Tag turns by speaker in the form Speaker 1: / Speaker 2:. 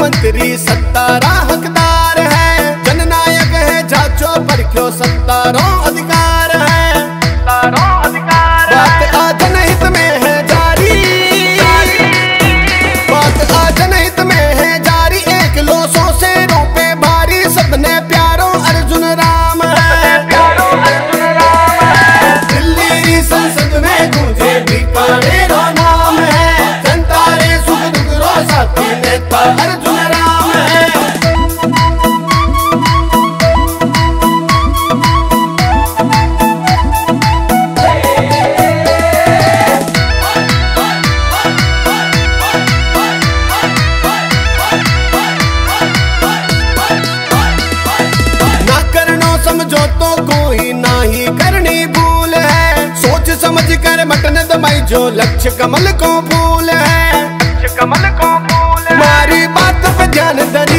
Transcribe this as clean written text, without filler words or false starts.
Speaker 1: मंत्री सत्तारा हकदार है, जननायक है जाचो पर क्यों सत्तारों अधिकार है। बात आज जनहित में है जारी, बात आज जनहित में है जारी, एक लोसों से रोपे भारी, सबने प्यारो अर्जुन राम है। दिल्ली संसद में गूंजे बीकानेर नाम है, जनता रे सुख दुख रो साथी नेता अर्जुन राम है। समझो तो कोई नाही करनी भूल है, सोच समझ कर बटन दबाई जो लक्ष्य कमल को फूल है। मारी बात पे ध्यान दे